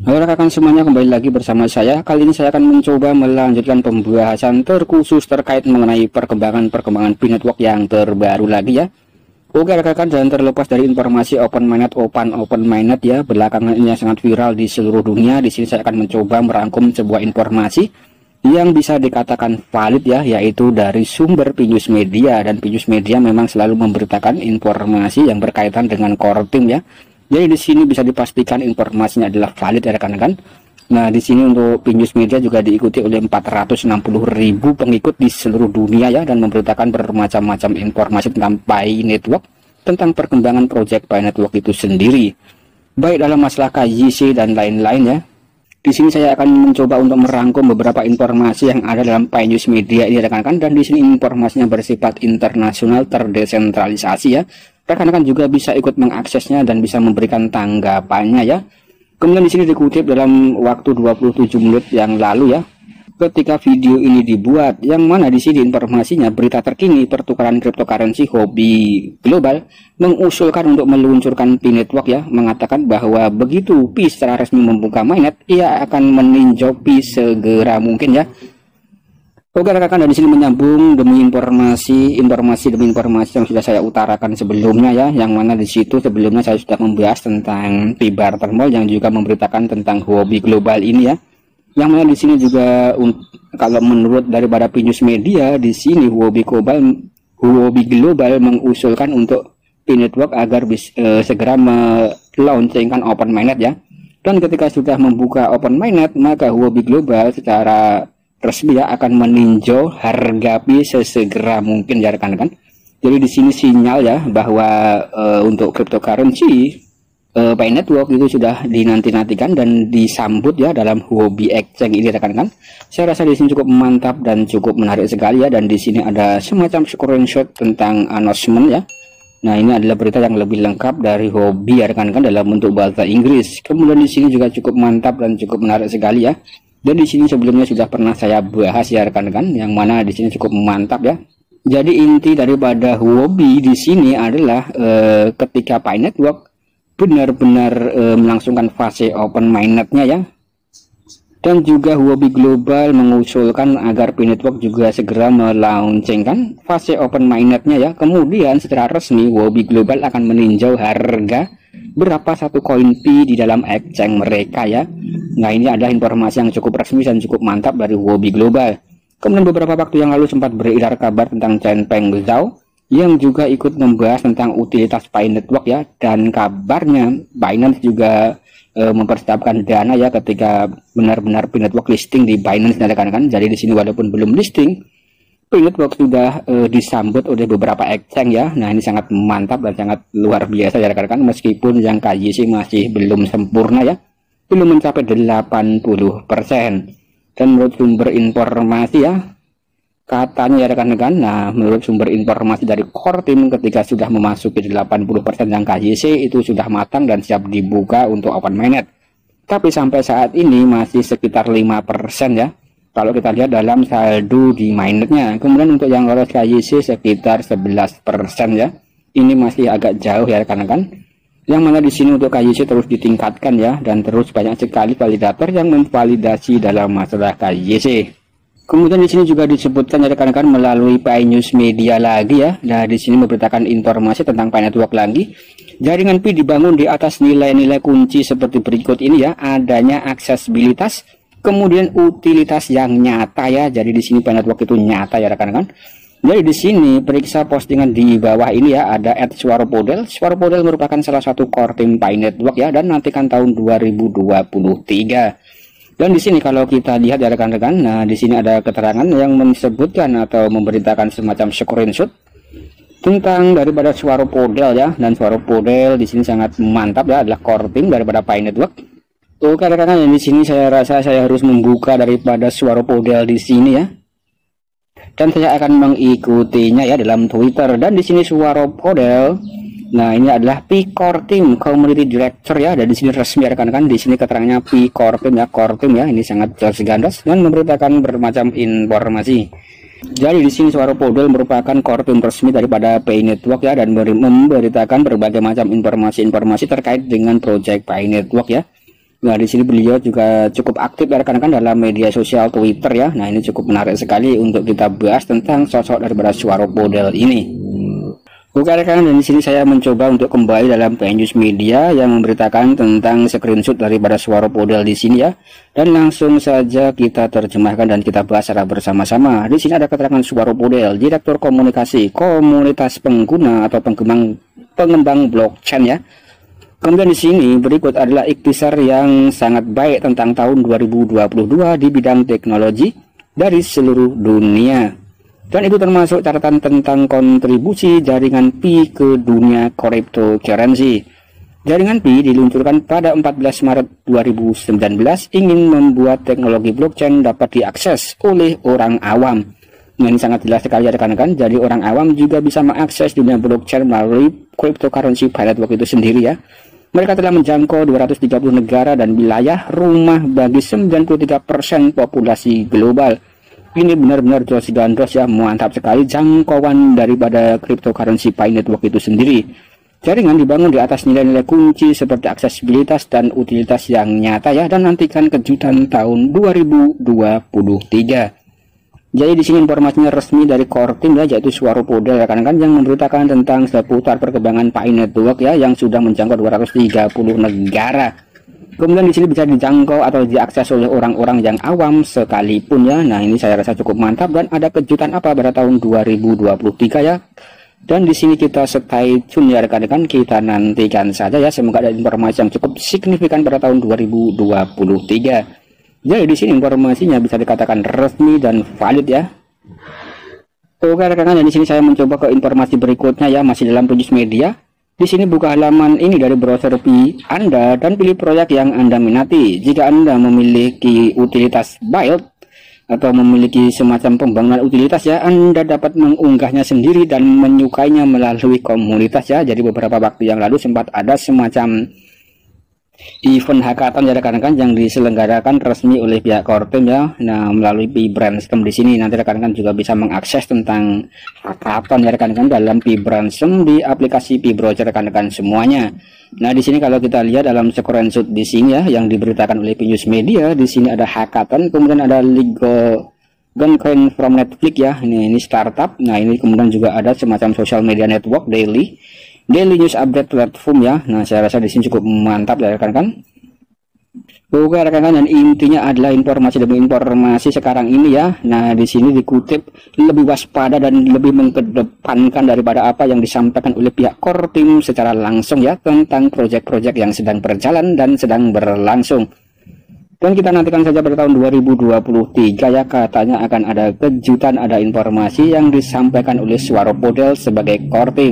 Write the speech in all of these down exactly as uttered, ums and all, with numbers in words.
Halo rekan semuanya, kembali lagi bersama saya. Kali ini saya akan mencoba melanjutkan pembahasan terkhusus terkait mengenai perkembangan-perkembangan Pi Network yang terbaru lagi ya. Oke rekan-rekan, dan terlepas dari informasi Open Mainnet, Open Open Mainnet ya, belakangan ini yang sangat viral di seluruh dunia. Di sini saya akan mencoba merangkum sebuah informasi yang bisa dikatakan valid ya, yaitu dari sumber Pinews Media. Dan Pinews Media memang selalu memberitakan informasi yang berkaitan dengan core team ya. Jadi di sini bisa dipastikan informasinya adalah valid ya rekan-rekan. Nah, di sini untuk Pinews Media juga diikuti oleh empat ratus enam puluh ribu pengikut di seluruh dunia ya, dan memberitakan bermacam-macam informasi tentang Pi Network, tentang perkembangan project Pi Network itu sendiri, baik dalam masalah K Y C dan lain-lain ya. Di sini saya akan mencoba untuk merangkum beberapa informasi yang ada dalam Pinews Media ini rekan-rekan, dan di sini informasinya bersifat internasional, terdesentralisasi ya. Rekan-rekan juga bisa ikut mengaksesnya dan bisa memberikan tanggapannya ya. Kemudian di sini dikutip dalam waktu dua puluh tujuh menit yang lalu ya, ketika video ini dibuat, yang mana di sini informasinya berita terkini pertukaran cryptocurrency Huobi Global mengusulkan untuk meluncurkan Pi Network ya, mengatakan bahwa begitu Pi secara resmi membuka mainnet, ia akan meninjau Pi segera mungkin ya. Oke rekan-rekan, dan di sini menyambung demi informasi informasi demi informasi yang sudah saya utarakan sebelumnya ya, yang mana di situ sebelumnya saya sudah membahas tentang Pi Barter Mall yang juga memberitakan tentang Huobi Global ini ya, yang mana di sini juga kalau menurut daripada Pinews Media, di sini Huobi Global Huobi Global mengusulkan untuk Pi Network agar bisa eh, segera melaunchingkan Open Mainnet ya. Dan ketika sudah membuka Open Mainnet, maka Huobi Global secara resmi ya akan meninjau harga Pi sesegera mungkin ya rekan-rekan. Jadi di sini sinyal ya bahwa e, untuk cryptocurrency e, Pi Network itu sudah dinanti-nantikan dan disambut ya dalam Huobi Exchange ini rekan-rekan. Saya rasa di sini cukup mantap dan cukup menarik sekali ya, dan di sini ada semacam screenshot tentang announcement ya. Nah, ini adalah berita yang lebih lengkap dari Huobi ya rekan-rekan dalam bentuk bahasa Inggris. Kemudian di sini juga cukup mantap dan cukup menarik sekali ya. Dan di sini sebelumnya sudah pernah saya bahas ya rekan-rekan, yang mana di sini cukup mantap ya. Jadi inti daripada Huobi di sini adalah e, ketika Pi Network benar-benar e, melangsungkan fase Open Mainnet-nya ya. Dan juga Huobi Global mengusulkan agar Pi Network juga segera melaunchingkan fase Open Mainnet-nya ya. Kemudian secara resmi Huobi Global akan meninjau harga berapa satu koin Pi di dalam exchange mereka ya. Nah, ini adalah informasi yang cukup resmi dan cukup mantap dari Huobi Global. Kemudian beberapa waktu yang lalu sempat beredar kabar tentang Changpeng Zhao yang juga ikut membahas tentang utilitas Pi Network ya, dan kabarnya Binance juga e, mempersiapkan dana ya ketika benar-benar Pi Network listing di Binance rekan-rekan. Jadi di sini walaupun belum listing, Pi Network sudah e, disambut oleh beberapa exchange ya. Nah, ini sangat mantap dan sangat luar biasa ya rekan-rekan, meskipun yang K Y C masih belum sempurna ya, belum mencapai delapan puluh persen. Dan menurut sumber informasi ya, katanya ya rekan-rekan, nah menurut sumber informasi dari core team, ketika sudah memasuki delapan puluh persen yang K Y C itu sudah matang dan siap dibuka untuk Open Mainnet. Tapi sampai saat ini masih sekitar lima persen ya, kalau kita lihat dalam saldo di mainnetnya. Kemudian untuk yang lolos K Y C sekitar sebelas persen ya. Ini masih agak jauh ya rekan-rekan. Yang mana di sini untuk K Y C terus ditingkatkan ya, dan terus banyak sekali validator yang memvalidasi dalam masalah K Y C. Kemudian di sini juga disebutkan ya rekan-rekan melalui Pinews Media lagi ya. Nah, di sini memberitakan informasi tentang Pi Network lagi. Jaringan Pi dibangun di atas nilai-nilai kunci seperti berikut ini ya, adanya aksesibilitas, kemudian utilitas yang nyata ya. Jadi di sini Pi Network itu nyata ya rekan-rekan. Jadi di sini periksa postingan di bawah ini ya, ada at Swaropodel. Swaropodel merupakan salah satu core team Pi Network ya, dan nantikan tahun dua ribu dua puluh tiga. Dan di sini kalau kita lihat ya rekan-rekan, nah di sini ada keterangan yang menyebutkan atau memberitakan semacam screenshot tentang daripada Swaropodel ya. Dan Swaropodel di sini sangat mantap ya, adalah core team daripada Pi Network. Oke rekan-rekan, di sini saya rasa saya harus membuka daripada Swaropodel di sini ya. Dan saya akan mengikutinya ya dalam Twitter. Dan di sini Swaropodel, nah ini adalah Pi Core Team Community Director ya, dan di sini resmi ya rekan-rekan. Di sini keterangannya Pi Core Team ya, Core Team ya. Ini sangat jelas gandas dan memberitakan bermacam informasi. Jadi di sini Swaropodel merupakan core team resmi daripada Pi Network ya, dan memberitakan berbagai macam informasi-informasi terkait dengan project Pi Network ya. Nah, di sini beliau juga cukup aktif ya rekan-rekan dalam media sosial Twitter ya. Nah, ini cukup menarik sekali untuk kita bahas tentang sosok daripada Swaropodel ini. Oke rekan, dan di sini saya mencoba untuk kembali dalam P N News Media yang memberitakan tentang screenshot daripada Swaropodel di sini ya. Dan langsung saja kita terjemahkan dan kita bahas secara bersama-sama. Di sini ada keterangan Swaropodel, Direktur Komunikasi Komunitas Pengguna atau Pengembang Pengembang Blockchain ya. Kemudian di sini berikut adalah ikhtisar yang sangat baik tentang tahun dua ribu dua puluh dua di bidang teknologi dari seluruh dunia. Dan itu termasuk catatan tentang kontribusi jaringan Pi ke dunia cryptocurrency. Jaringan Pi diluncurkan pada empat belas Maret dua ribu sembilan belas ingin membuat teknologi blockchain dapat diakses oleh orang awam. Nah, ini sangat jelas sekali ya rekan-rekan. Jadi orang awam juga bisa mengakses dunia blockchain melalui cryptocurrency Pi Network itu sendiri ya. Mereka telah menjangkau dua ratus tiga puluh negara dan wilayah rumah bagi sembilan puluh tiga persen populasi global. Ini benar-benar jos dan dos ya, mantap sekali jangkauan daripada cryptocurrency Pi Network itu sendiri. Jaringan dibangun di atas nilai-nilai kunci seperti aksesibilitas dan utilitas yang nyata ya, dan nantikan kejutan tahun dua ribu dua puluh tiga. Jadi di sini informasinya resmi dari core team ya, yaitu Swaropodel rekan-rekan yang memberitakan tentang seputar perkembangan Pi Network ya yang sudah menjangkau dua ratus tiga puluh negara. Kemudian di sini bisa dijangkau atau diakses oleh orang-orang yang awam sekalipun ya. Nah, ini saya rasa cukup mantap dan ada kejutan apa pada tahun dua ribu dua puluh tiga ya. Dan di sini kita stay tune ya rekan-rekan, kita nantikan saja ya, semoga ada informasi yang cukup signifikan pada tahun dua ribu dua puluh tiga. Jadi di sini informasinya bisa dikatakan resmi dan valid ya. Oke rekan-rekan, di sini saya mencoba ke informasi berikutnya ya, masih dalam P N News Media. Di sini buka halaman ini dari browser Pi Anda dan pilih proyek yang Anda minati. Jika Anda memiliki utilitas build atau memiliki semacam pembangunan utilitas ya, Anda dapat mengunggahnya sendiri dan menyukainya melalui komunitas ya. Jadi beberapa waktu yang lalu sempat ada semacam event hackathon ya rekan-rekan yang diselenggarakan resmi oleh pihak core team ya. Nah, melalui Pi Brainstorm di sini nanti rekan-rekan juga bisa mengakses tentang hackathon ya rekan-rekan dalam Pi Brainstorm di aplikasi Pi Browser rekan-rekan semuanya. Nah, di sini kalau kita lihat dalam screenshot di sini ya yang diberitakan oleh P News Media, di sini ada hackathon, kemudian ada Lego Guncoin from Netflix ya. Ini ini startup. Nah, ini kemudian juga ada semacam social media network daily Daily News Update platform ya. Nah, saya rasa di sini cukup mantap ya rekan-rekan. Oke rekan-rekan, dan intinya adalah informasi demi informasi sekarang ini ya. Nah, di sini dikutip lebih waspada dan lebih mengedepankan daripada apa yang disampaikan oleh pihak core team secara langsung ya tentang proyek-proyek yang sedang berjalan dan sedang berlangsung. Dan kita nantikan saja pada tahun dua ribu dua puluh tiga ya, katanya akan ada kejutan, ada informasi yang disampaikan oleh Swaropodel sebagai core team.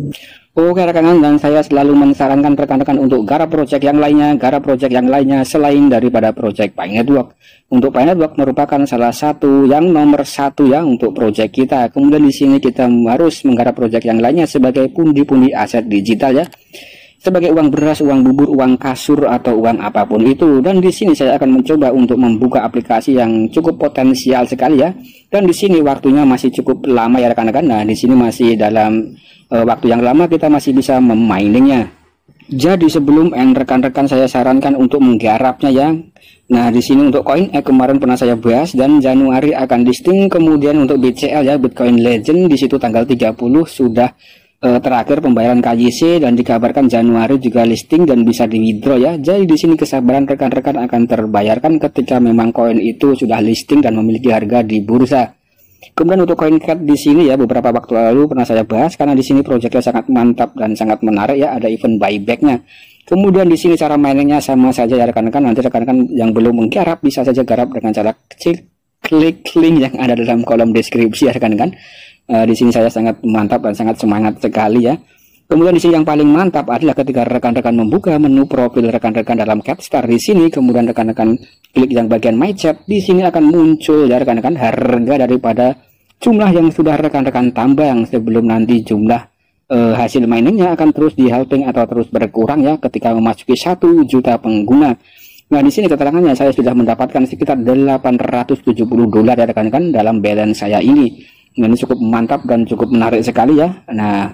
Oke rekan-rekan, dan saya selalu mensarankan rekan-rekan untuk garap project yang lainnya, garap project yang lainnya selain daripada project Pi Network. Untuk Pi Network merupakan salah satu yang nomor satu ya untuk project kita. Kemudian di sini kita harus menggarap project yang lainnya sebagai pundi-pundi aset digital ya, sebagai uang beras, uang bubur, uang kasur atau uang apapun itu. Dan di sini saya akan mencoba untuk membuka aplikasi yang cukup potensial sekali ya. Dan di sini waktunya masih cukup lama ya rekan-rekan. Nah, di sini masih dalam uh, waktu yang lama kita masih bisa meminingnya. Jadi sebelum end rekan-rekan saya sarankan untuk menggarapnya ya. Nah, di sini untuk koin eh, kemarin pernah saya bahas dan Januari akan listing, kemudian untuk B C L ya, Bitcoin Legend di situ tanggal tiga puluh sudah Uh, terakhir pembayaran K Y C dan dikabarkan Januari juga listing dan bisa di withdraw ya. Jadi di sini kesabaran rekan-rekan akan terbayarkan ketika memang koin itu sudah listing dan memiliki harga di bursa. Kemudian untuk koin cat di sini ya, beberapa waktu lalu pernah saya bahas karena di sini proyeknya sangat mantap dan sangat menarik ya, ada event buybacknya. Kemudian di sini cara mainnya sama saja ya rekan-rekan. Nanti rekan-rekan yang belum menggarap bisa saja garap dengan cara kecil, klik link yang ada dalam kolom deskripsi ya rekan-rekan. Uh, di sini saya sangat mantap dan sangat semangat sekali ya. Kemudian di sini yang paling mantap adalah ketika rekan-rekan membuka menu profil rekan-rekan dalam Capstar di sini, kemudian rekan-rekan klik yang bagian My Chat, di sini akan muncul ya rekan-rekan harga daripada jumlah yang sudah rekan-rekan tambah, yang sebelum nanti jumlah uh, hasil miningnya akan terus di halving atau terus berkurang ya ketika memasuki satu juta pengguna. Nah, di sini keterangannya saya sudah mendapatkan sekitar delapan ratus tujuh puluh dolar ya rekan-rekan dalam balance saya ini. Nah, ini cukup mantap dan cukup menarik sekali ya. Nah,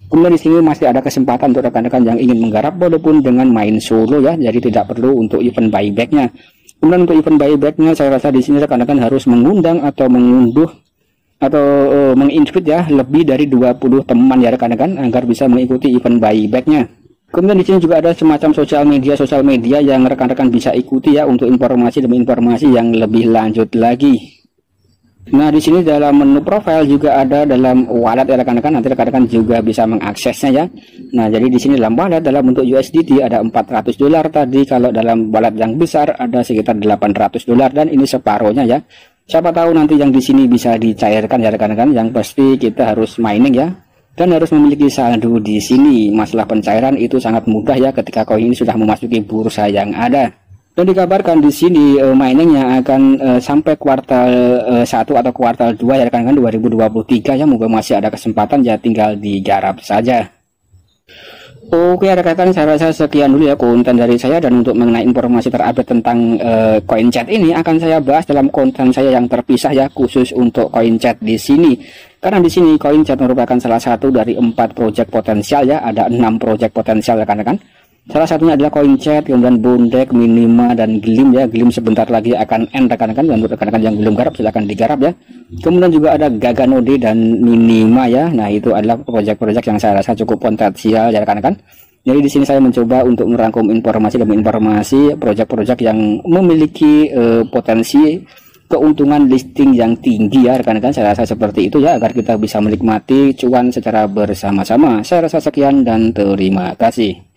Kemudian di sini masih ada kesempatan untuk rekan-rekan yang ingin menggarap walaupun dengan main solo ya, jadi tidak perlu untuk event buybacknya. Kemudian untuk event buybacknya saya rasa di sini rekan-rekan harus mengundang atau mengunduh atau uh, menginvite ya lebih dari dua puluh teman ya rekan-rekan agar bisa mengikuti event buybacknya. Kemudian di sini juga ada semacam sosial media sosial media yang rekan-rekan bisa ikuti ya untuk informasi demi informasi yang lebih lanjut lagi. Nah di sini dalam menu profile juga ada dalam wallet ya rekan-rekan, nanti rekan-rekan juga bisa mengaksesnya ya. Nah jadi di sini dalam wallet dalam bentuk U S D T ada empat ratus dolar tadi, kalau dalam wallet yang besar ada sekitar delapan ratus dolar dan ini separohnya ya. Siapa tahu nanti yang di sini bisa dicairkan ya rekan-rekan. Yang pasti kita harus mining ya dan harus memiliki saldo di sini. Masalah pencairan itu sangat mudah ya ketika koin ini sudah memasuki bursa yang ada. Dan dikabarkan di sini uh, miningnya akan uh, sampai kuartal uh, satu atau kuartal dua ya rekan-rekan dua ribu dua puluh tiga ya. Moga masih ada kesempatan ya, tinggal digarap saja. Oke rekan-rekan, saya rasa sekian dulu ya konten dari saya, dan untuk mengenai informasi terupdate tentang uh, CoinChat ini akan saya bahas dalam konten saya yang terpisah ya, khusus untuk CoinChat di sini. Karena di sini CoinChat merupakan salah satu dari empat project potensial ya, ada enam project potensial rekan-rekan. Salah satunya adalah CoinChat, kemudian Bondek, Minima, dan Glim ya. Glim sebentar lagi akan end rekan-rekan, dan untuk rekan-rekan yang belum garap silahkan digarap ya. Kemudian juga ada Gaganode dan Minima ya. Nah itu adalah proyek-proyek yang saya rasa cukup potensial ya rekan-rekan. Jadi di sini saya mencoba untuk merangkum informasi demi informasi proyek-proyek yang memiliki uh, potensi keuntungan listing yang tinggi ya rekan-rekan. Saya rasa seperti itu ya, agar kita bisa menikmati cuan secara bersama-sama. Saya rasa sekian dan terima kasih.